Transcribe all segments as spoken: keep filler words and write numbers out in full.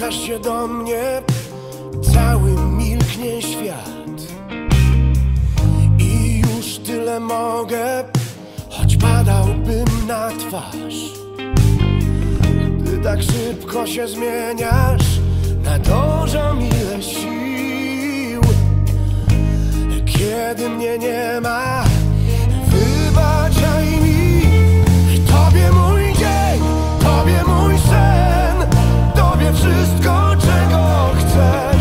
Zwracasz się do mnie, cały milknie świat. I już tyle mogę, choć padałbym na twarz. Ty tak szybko się zmieniasz, nadążam ile sił. Kiedy mnie nie ma, wybaczaj mi. Tobie mój dzień, Tobie mój sen, Tobie wszystko, czego chcesz.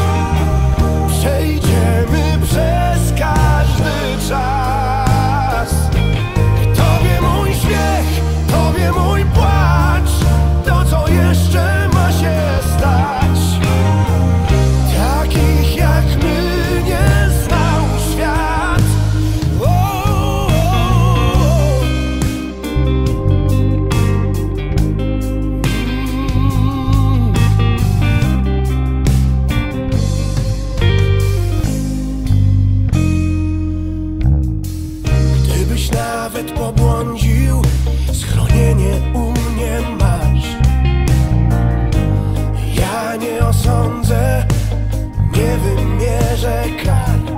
Przejdziemy przez każdy czas. Tobie mój śmiech, Tobie mój płacz, to co jeszcze ma się stać. Takich jak my nie znał świat. O, o, o. Gdybyś nawet pobłądził, schronienie u mnie masz. Ja nie osądzę, nie wymierzę kar.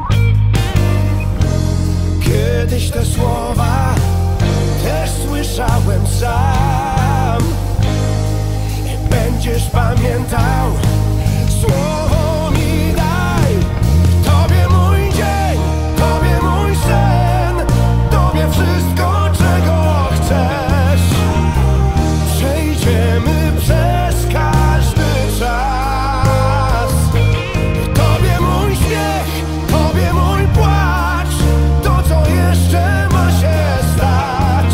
Kiedyś te słowa też słyszałem sam. Będziesz pamiętał, słowo mi daj. Tobie mój dzień, Tobie mój sen, Tobie wszystko, czego chcesz. Przejdziemy przez każdy czas. Tobie mój śmiech, Tobie mój płacz, to co jeszcze ma się stać.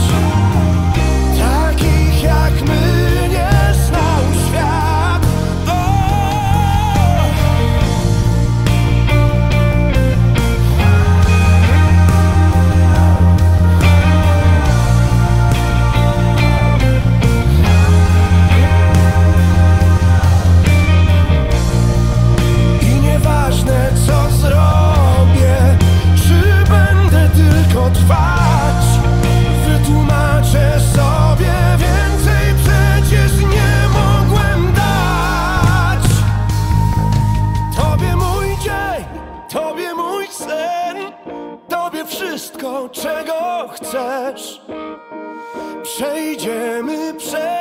Takich jak my nie znał świat. O! I nieważne co zrobię, czy będę tylko trwać, wytłumaczę sobie, więcej przecież nie mogłem dać. Tobie mój dzień, Tobie mój sen, Tobie wszystko, czego chcesz. Przejdziemy przez